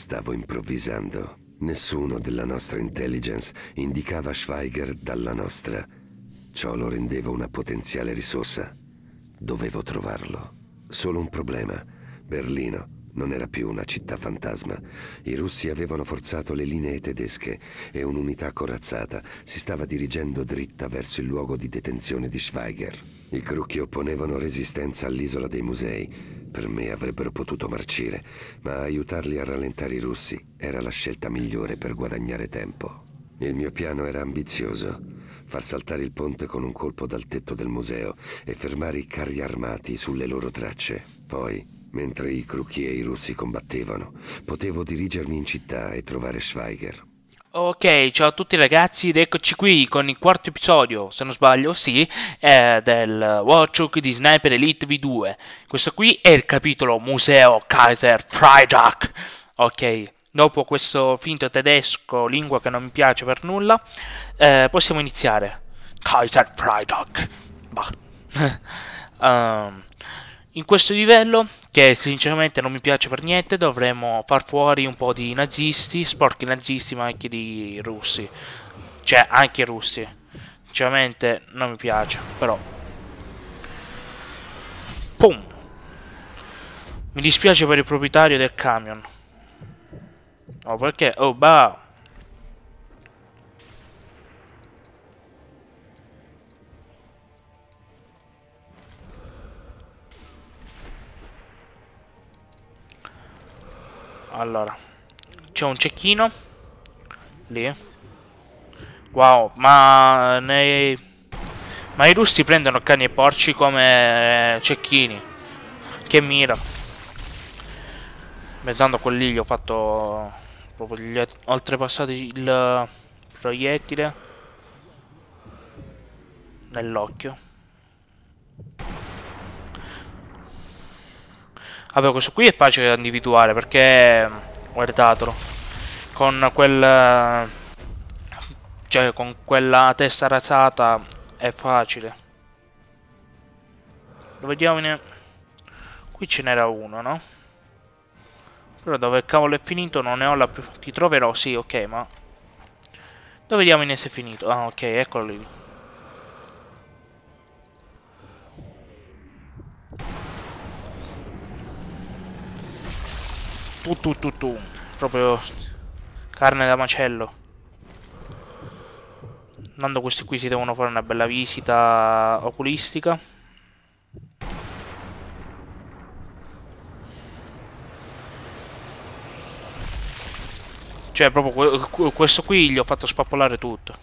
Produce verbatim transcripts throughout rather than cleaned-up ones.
stavo improvvisando. Nessuno della nostra intelligence indicava Schweiger dalla nostra. Ciò lo rendeva una potenziale risorsa. Dovevo trovarlo. Solo un problema. Berlino non era più una città fantasma. I russi avevano forzato le linee tedesche e un'unità corazzata si stava dirigendo dritta verso il luogo di detenzione di Schweiger. I Kruk opponevano resistenza all'isola dei musei. Per me avrebbero potuto marcire, ma aiutarli a rallentare i russi era la scelta migliore per guadagnare tempo. Il mio piano era ambizioso: far saltare il ponte con un colpo dal tetto del museo e fermare i carri armati sulle loro tracce. Poi, mentre i Kruk e i russi combattevano, potevo dirigermi in città e trovare Schweiger. Ok, ciao a tutti ragazzi ed eccoci qui con il quarto episodio, se non sbaglio, sì, è del Warchuk di Sniper Elite V due. Questo qui è il capitolo Museo Kaiser Freitag. Ok, dopo questo finto tedesco, lingua che non mi piace per nulla, eh, possiamo iniziare. Kaiser Freitag. um, In questo livello, che sinceramente non mi piace per niente, dovremo far fuori un po' di nazisti, sporchi nazisti, ma anche di russi. Cioè, anche russi. Sinceramente non mi piace, però. Pum! Mi dispiace per il proprietario del camion. Oh, perché? Oh, bah! Allora, c'è un cecchino lì. Wow, ma nei... ma i russi prendono cani e porci come cecchini. Che mira. Pensando a quelli gli ho fatto proprio gli ho oltrepassato il proiettile nell'occhio. Vabbè, questo qui è facile da individuare perché guardatelo. Con quel... cioè con quella testa rasata è facile. Lo vediamo in... Qui ce n'era uno, no? Però dove cavolo è finito non ne ho la più... Ti troverò, sì, ok, ma... Dove diamine se è finito? Ah, ok, eccolo lì. Tu tu tu tu. Proprio carne da macello. Andando questi qui si devono fare una bella visita oculistica. Cioè proprio questo qui gli ho fatto spappolare tutto.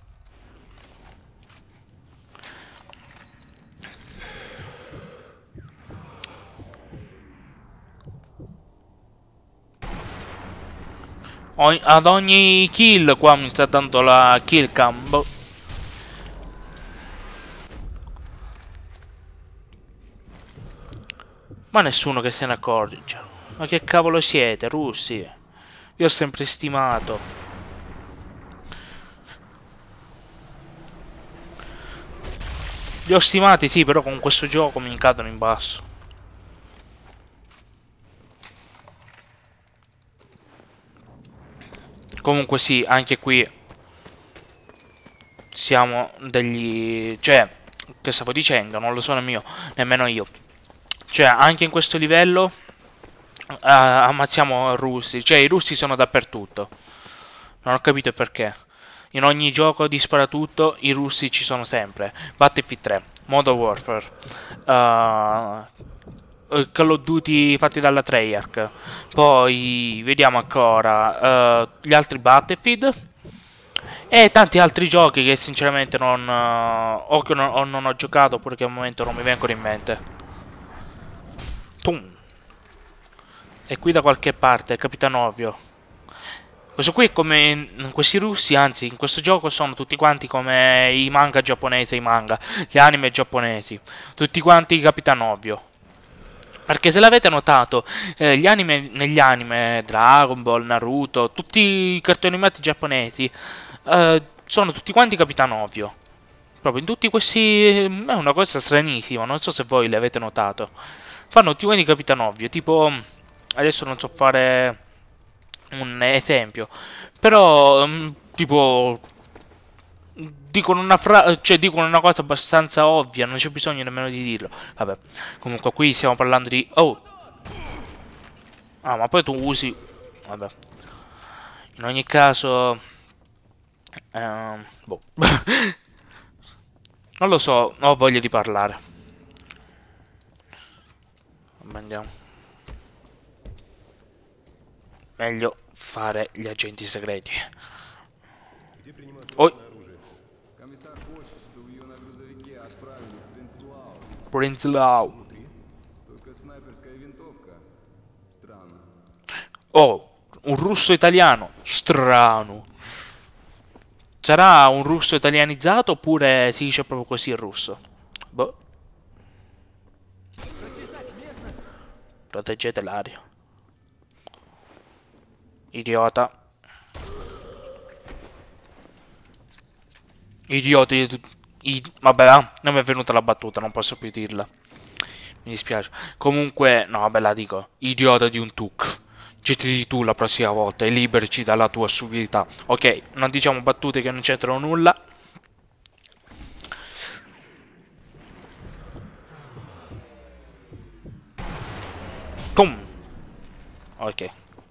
Ad ogni kill qua mi sta dando la kill cam. Ma nessuno che se ne accorge. Ma che cavolo siete, russi? Io ho sempre stimato. Li ho stimati, sì, però con questo gioco mi cadono in basso. Comunque sì, anche qui siamo degli... Cioè, che stavo dicendo? Non lo so nemmeno, nemmeno io. Cioè, anche in questo livello uh, ammazziamo russi. Cioè, i russi sono dappertutto. Non ho capito perché. In ogni gioco di sparatutto i russi ci sono sempre. Battlefield tre, Modern Warfare, uh, Call of Duty fatti dalla Treyarch. Poi vediamo ancora uh, gli altri Battlefield e tanti altri giochi che sinceramente non uh, o che non, o non ho giocato oppure che al momento non mi vengono in mente. Pum. E qui da qualche parte Capitano Ovvio. Questo qui è come questi russi, anzi in questo gioco sono tutti quanti come i manga giapponesi, i manga, gli anime giapponesi, tutti quanti Capitano Ovvio. Perché se l'avete notato, eh, gli anime, negli anime, Dragon Ball, Naruto, tutti i cartoni animati giapponesi, eh, sono tutti quanti Capitano Ovvio. Proprio in tutti questi... è una cosa stranissima, non so se voi l'avete notato. Fanno tutti quanti Capitano Ovvio, tipo... Adesso non so fare... un esempio. Però, mh, tipo, dicono una fra cioè dicono una cosa abbastanza ovvia, non c'è bisogno nemmeno di dirlo. Vabbè, comunque qui stiamo parlando di... Oh! Ah, ma poi tu usi... Vabbè. In ogni caso... Ehm, boh. Non lo so, ho voglia di parlare. Vabbè, andiamo. Meglio fare gli agenti segreti. Oh. Prinslao. Oh, un russo italiano. Strano. Sarà un russo italianizzato oppure si dice proprio così il russo? Boh. Proteggete l'aria. Idiota. Idioti. I... Vabbè, ah, non mi è venuta la battuta, non posso più dirla. Mi dispiace. Comunque, no, vabbè, la dico. Idiota di un tuk. Gettiti tu la prossima volta e liberici dalla tua stupidità. Ok, non diciamo battute che non c'entrano nulla. Pum. Ok.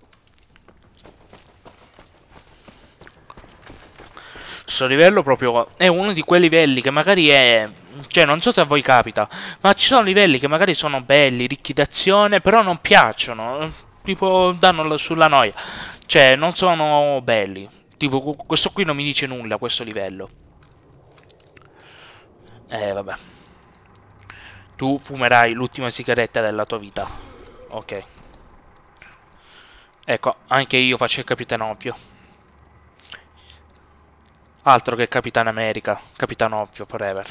Questo livello proprio è uno di quei livelli che magari è... Cioè, non so se a voi capita, ma ci sono livelli che magari sono belli, ricchi d'azione, però non piacciono. Tipo, danno sulla noia. Cioè, non sono belli. Tipo, questo qui non mi dice nulla, questo livello. Eh, vabbè. Tu fumerai l'ultima sigaretta della tua vita. Ok. Ecco, anche io faccio il Capitano Ovvio. Altro che Capitan America. Capitano Ovvio, forever.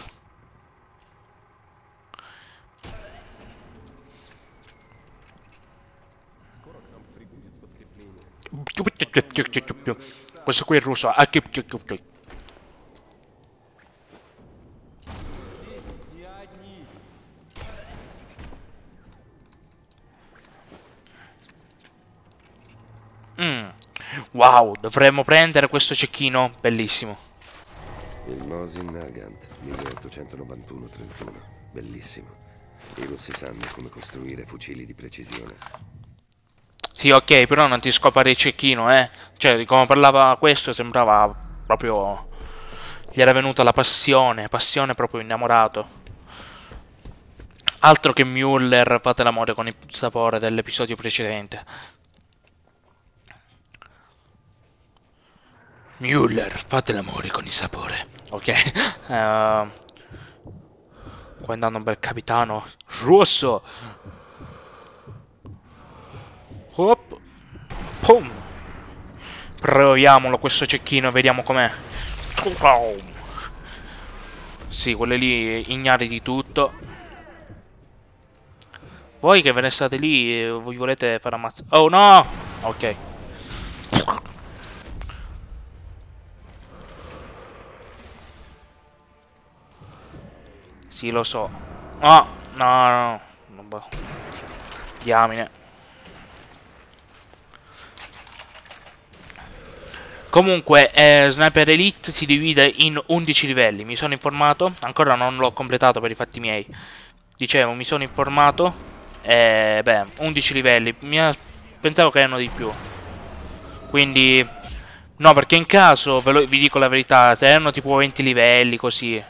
Questo qui è il russo. Mm. Wow, dovremmo prendere questo cecchino bellissimo. Il Mosin Nagant milleottocentonovantuno trentuno. Bellissimo. I russi sanno come costruire fucili di precisione. Sì, ok, però non ti scopare il cecchino, eh. Cioè, di come parlava questo sembrava proprio... Gli era venuta la passione, passione proprio innamorato. Altro che Müller, fate l'amore con il sapore dell'episodio precedente. Müller, fate l'amore con il sapore. Ok. uh, Qua andando un bel capitano rosso. Hop. Pum. Proviamolo questo cecchino e vediamo com'è. Sì, quelle lì ignari di tutto. Voi che ve ne state lì, voi volete fare ammazzo. Oh no! Ok. Sì, lo so. No, no, no, no. Diamine. Comunque, eh, Sniper Elite si divide in undici livelli. Mi sono informato. Ancora non l'ho completato per i fatti miei. Dicevo, mi sono informato. E, beh, undici livelli. Mi pensavo che erano di più. Quindi... No, perché in caso, ve lo, vi dico la verità, se erano tipo venti livelli, così...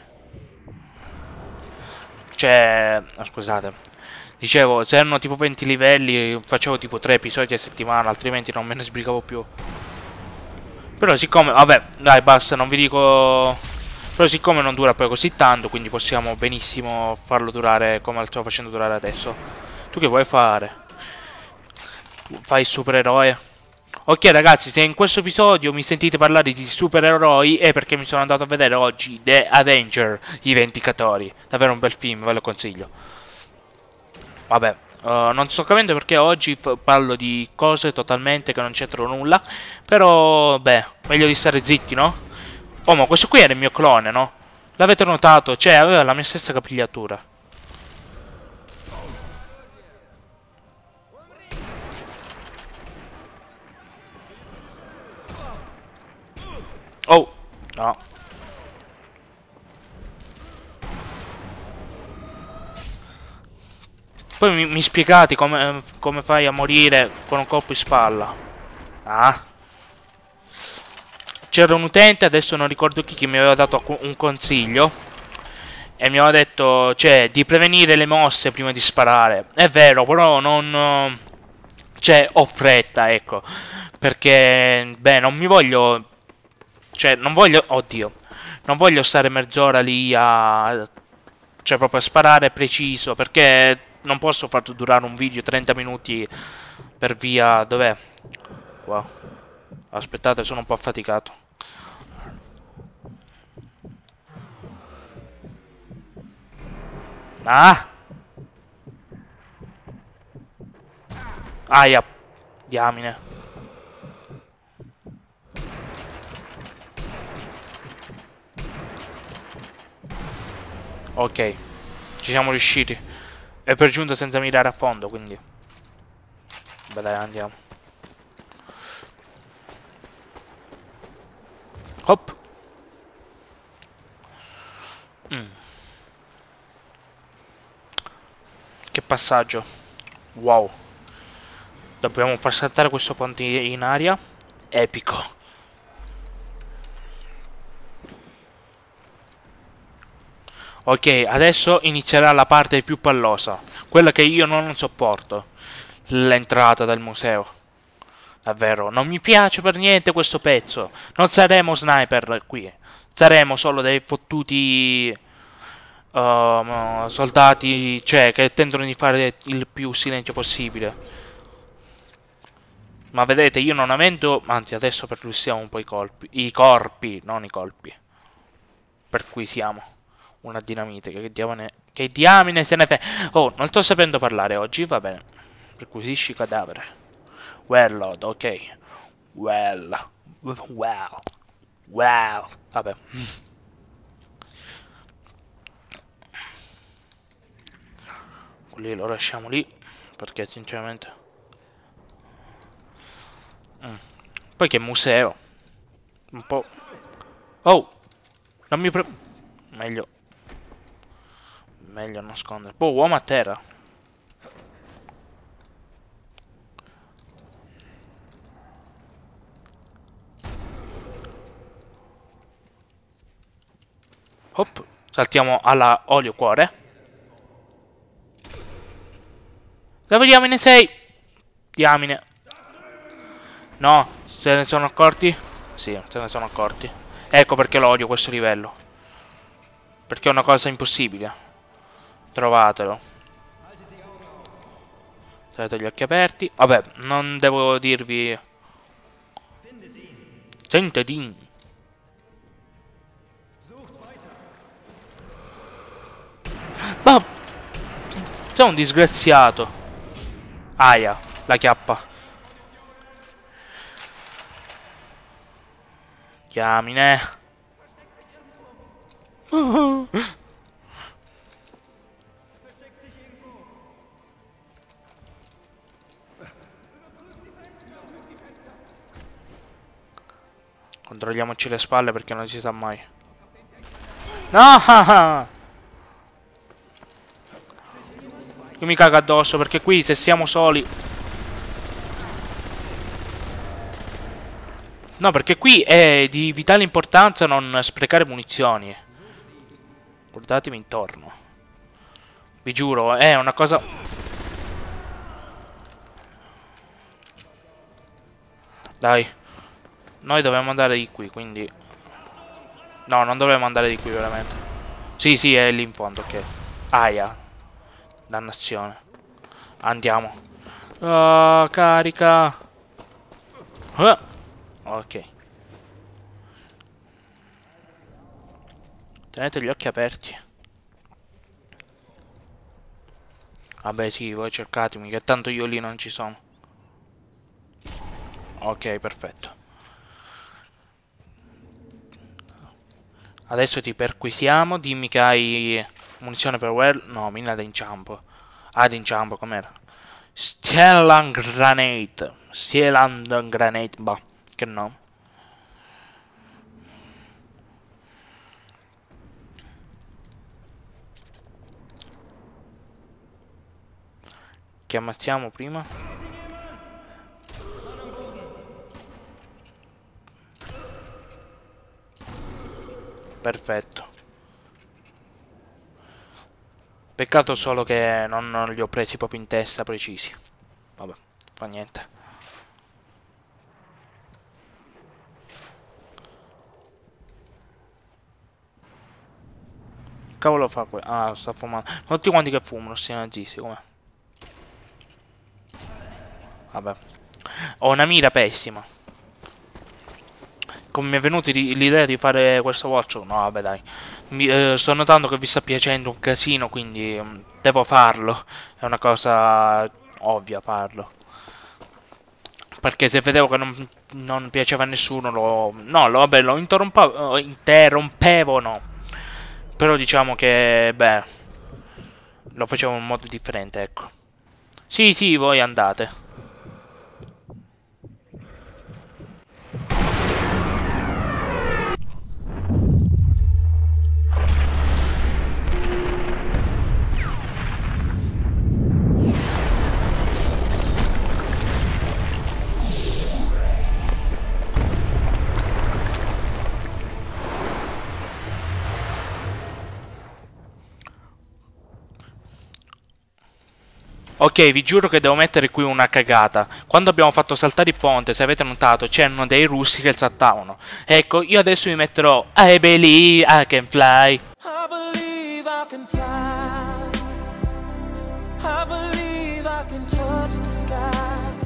Cioè, oh, scusate, dicevo, se erano tipo venti livelli facevo tipo tre episodi a settimana, altrimenti non me ne sbrigavo più. Però siccome, vabbè, dai basta, non vi dico. Però siccome non dura poi così tanto, quindi possiamo benissimo farlo durare come lo sto facendo durare adesso. Tu che vuoi fare? Tu fai il supereroe? Ok ragazzi, se in questo episodio mi sentite parlare di supereroi è perché mi sono andato a vedere oggi The Avenger, i Vendicatori. Davvero un bel film, ve lo consiglio. Vabbè, uh, non sto capendo perché oggi parlo di cose totalmente che non c'entrano nulla. Però, beh, meglio di stare zitti, no? Oh, ma questo qui era il mio clone, no? L'avete notato? Cioè, aveva la mia stessa capigliatura. Oh, no. Poi mi, mi spiegate come, come fai a morire con un colpo in spalla. Ah. C'era un utente, adesso non ricordo chi, che mi aveva dato un consiglio. E mi aveva detto, cioè, di prevenire le mosse prima di sparare. È vero, però non... Cioè, ho fretta, ecco. Perché, beh, non mi voglio... Cioè, non voglio... Oddio. Non voglio stare mezz'ora lì a... Cioè, proprio a sparare preciso. Perché non posso far durare un video trenta minuti per via... Dov'è? Wow. Aspettate, sono un po' affaticato. Ah! Aia. Diamine. Ok. Ci siamo riusciti. E per giunta senza mirare a fondo, quindi... Beh dai, andiamo. Hop. Mm. Che passaggio. Wow. Dobbiamo far saltare questo ponte in aria. Epico. Ok, adesso inizierà la parte più pallosa. Quella che io non sopporto. L'entrata del museo. Davvero, non mi piace per niente questo pezzo. Non saremo sniper qui. Saremo solo dei fottuti... Uh, soldati, cioè, che tentano di fare il più silenzio possibile. Ma vedete, io non avendo... Anzi, adesso perlussiamo un po' i colpi. I corpi, non i colpi. Per cui siamo una dinamite. Che diamine, che diamine se ne fa... Oh, non sto sapendo parlare oggi, va bene. Perquisisci cadavere. Well, Lord, ok. Well. Well. Well. Vabbè. Lì lo lasciamo lì. Perché sinceramente... Mm. Poi che museo. Un po'... Oh! Non mi pre... Meglio... Meglio nascondere. Boh, uomo a terra. Hop. Saltiamo alla olio cuore. Dove diamine sei? Diamine. No, se ne sono accorti? Sì, se ne sono accorti. Ecco perché lo odio questo livello. Perché è una cosa impossibile. Trovatelo. Avete gli occhi aperti. Vabbè, non devo dirvi... Sentedin. Ma... Sei un disgraziato. Aia, la chiappa. Diamine. Uh-huh. Controlliamoci le spalle perché non si sa mai. No! Io mi cago addosso perché qui se siamo soli... No, perché qui è di vitale importanza non sprecare munizioni. Guardatevi intorno. Vi giuro, è una cosa... Dai. Noi dobbiamo andare di qui, quindi... No, non dovremmo andare di qui, veramente. Sì, sì, è lì in fondo, ok. Aia. Dannazione. Andiamo. Oh, carica. Uh. Ok. Tenete gli occhi aperti. Vabbè, sì, voi cercatemi, che tanto io lì non ci sono. Ok, perfetto. Adesso ti perquisiamo. Dimmi che hai munizione per well. No, mina d'inciampo. Ah, d'inciampo, com'era? Stellan Granate. Stellan Granate, bah, che no. che ammazziamo prima. Perfetto. Peccato solo che non, non li ho presi proprio in testa precisi. Vabbè, fa niente. Cavolo fa qua? Ah, sta fumando. Tutti quanti che fumano, sti nazisti, com'è? Vabbè. Ho una mira pessima. Come mi è venuta l'idea di fare questo watch? No, vabbè, dai. Mi, eh, sto notando che vi sta piacendo un casino, quindi mh, devo farlo. È una cosa ovvia farlo. Perché se vedevo che non, non piaceva a nessuno, lo... No, lo, vabbè, lo interrompevo, interrompevo, no. Però diciamo che, beh, lo facevo in modo differente, ecco. Sì, sì, voi andate. Ok, vi giuro che devo mettere qui una cagata. Quando abbiamo fatto saltare il ponte, se avete notato, c'erano dei russi che saltavano. Ecco, io adesso mi metterò I believe I can fly. I believe I can fly. I believe I can touch the sky.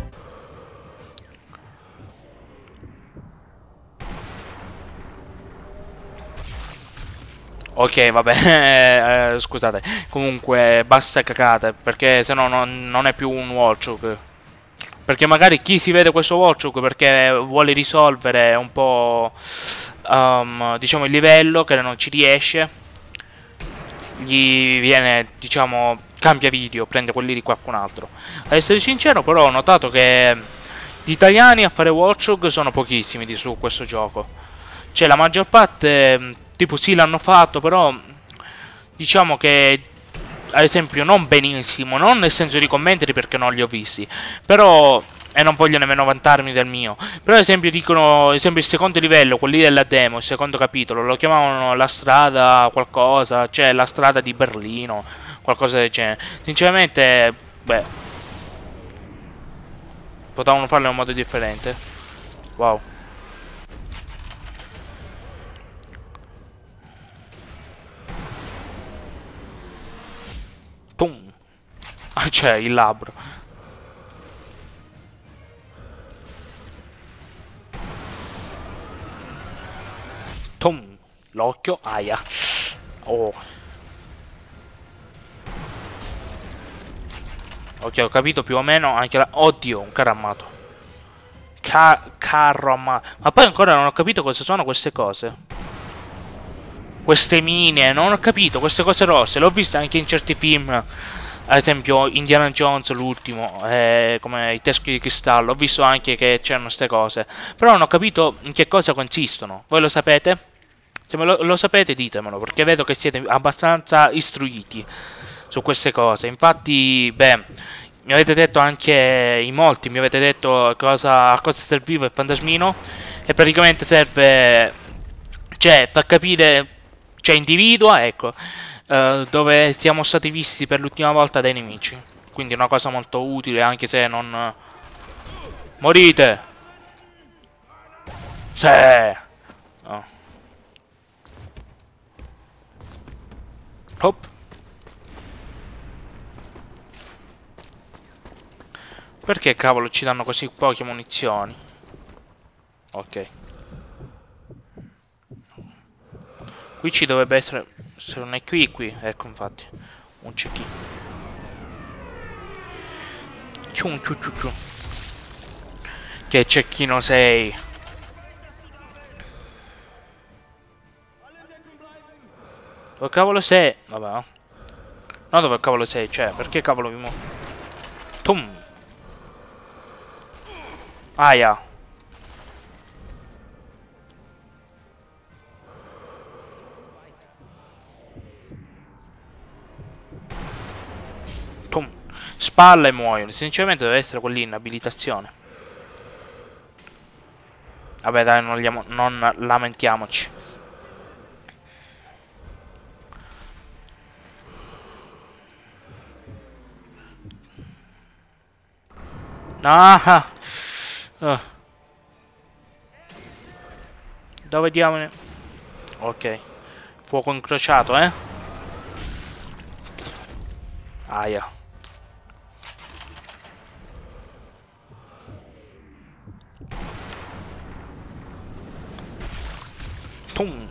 Ok, vabbè, eh, scusate. Comunque, basta cacate, perché sennò non, non è più un Walchuk. Perché magari chi si vede questo Walchuk perché vuole risolvere un po', um, diciamo, il livello, che non ci riesce, gli viene, diciamo, cambia video, prende quelli di qualcun altro. Ad essere sincero, però, ho notato che gli italiani a fare Walchuk sono pochissimi di su questo gioco. Cioè, la maggior parte... Tipo sì l'hanno fatto, però diciamo che ad esempio non benissimo, non nel senso di commenti perché non li ho visti, però e non voglio nemmeno vantarmi del mio. Però ad esempio dicono, ad esempio il secondo livello, quelli della demo, il secondo capitolo, lo chiamavano la strada qualcosa, cioè la strada di Berlino, qualcosa del genere. Sinceramente, beh, potevano farlo in un modo differente. Wow. Pum. Ah, c'è il labbro. Pum. L'occhio. Aia. Oh. Ok, ho capito più o meno anche la... Oddio, un carro armato. Ca carro armato. Ma poi ancora non ho capito cosa sono queste cose. Queste mine, non ho capito, queste cose rosse. L'ho viste anche in certi film. Ad esempio Indiana Jones, l'ultimo, eh, come i teschi di cristallo. Ho visto anche che c'erano queste cose. Però non ho capito in che cosa consistono. Voi lo sapete? Se me lo, lo sapete ditemelo, perché vedo che siete abbastanza istruiti su queste cose. Infatti, beh, mi avete detto anche, in molti mi avete detto cosa, a cosa serviva il fantasmino. E praticamente serve, cioè, fa capire, cioè individua, ecco, Uh, dove siamo stati visti per l'ultima volta dai nemici. Quindi è una cosa molto utile, anche se non... Uh... Morite! Sì! Oh. Hop! Perché cavolo ci danno così poche munizioni? Ok. Qui ci dovrebbe essere... Se non è qui, qui. Ecco, infatti. Un cecchino. Ciu, ciu, ciu, ciu. Che cecchino sei? Dove cavolo sei? Vabbè. No, dove cavolo sei? Cioè, perché cavolo mi muovo? Tum. Aia. spalla e muoiono. Sinceramente deve essere quella inabilitazione. Vabbè dai, non, liamo, non lamentiamoci. Ah, uh. Dove diamine? Ok. Fuoco incrociato, eh? Aia. Tum.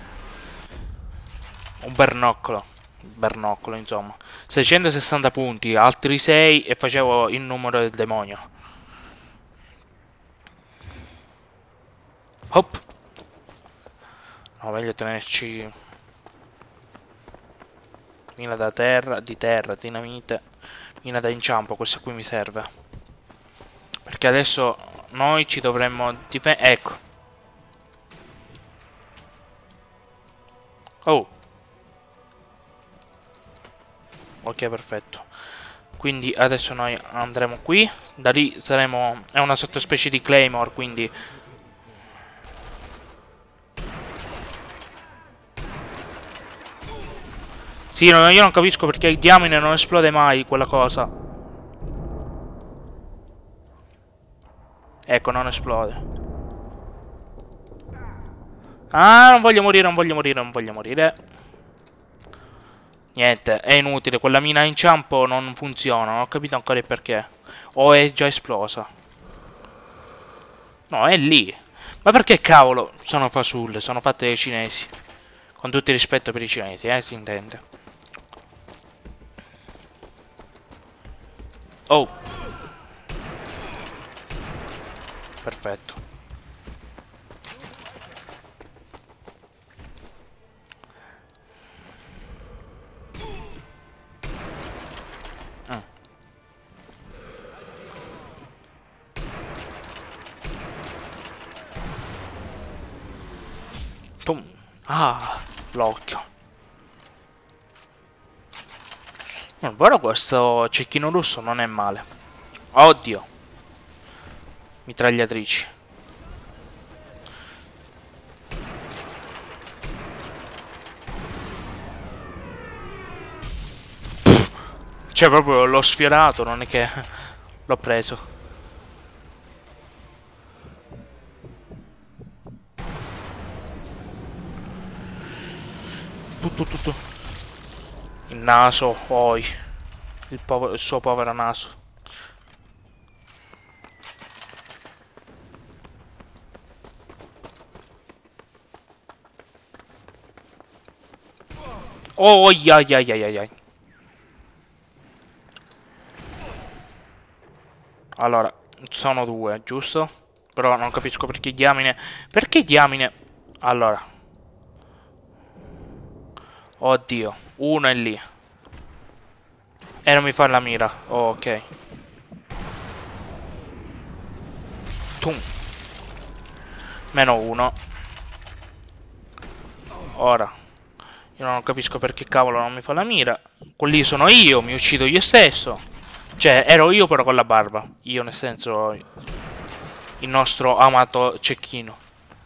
Un bernoccolo. Bernoccolo, insomma. seicentosessanta punti, altri sei e facevo il numero del demonio. Hop. No, meglio tenerci mina da terra, di terra, dinamite, mina da inciampo, questa qui mi serve. Perché adesso noi ci dovremmo difendere. Ecco. Oh. Ok, perfetto. Quindi adesso noi andremo qui. Da lì saremo... È una sottospecie di Claymore, quindi... Sì, no, io non capisco perché il diamine non esplode mai quella cosa. Ecco, non esplode. Ah, non voglio morire, non voglio morire, non voglio morire. Niente, è inutile, quella mina a inciampo non funziona, non ho capito ancora il perché. O è già esplosa. No, è lì. Ma perché cavolo sono fasulle, sono fatte dai cinesi. Con tutto il rispetto per i cinesi, eh, si intende. Oh. Perfetto. Mm. Tum. Ah, l'occhio. Però questo cecchino russo non è male. Oddio. Mitragliatrici. Cioè proprio l'ho sfiorato, non è che l'ho preso. Tutto, tutto. Il naso, poi. Il, povero, il suo povero naso. Oh, ai ai ai ai ai. Allora, sono due, giusto? Però non capisco perché diamine. Perché diamine? Allora. Oddio, uno è lì. E non mi fa la mira. Oh, ok. Tum. Meno uno. Ora. Io non capisco perché cavolo non mi fa la mira. Quelli sono io, mi uccido io stesso. Cioè, ero io però con la barba. Io nel senso... Il nostro amato cecchino.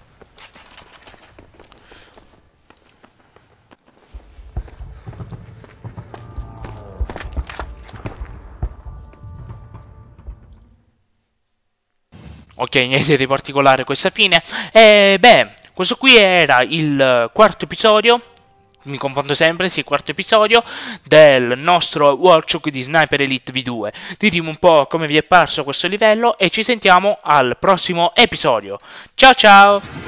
Ok, niente di particolare questa fine. E beh, questo qui era il quarto episodio. Mi confondo sempre, sì, il quarto episodio del nostro workshop di Sniper Elite V due. Ditemi un po' come vi è parso questo livello e ci sentiamo al prossimo episodio. Ciao ciao!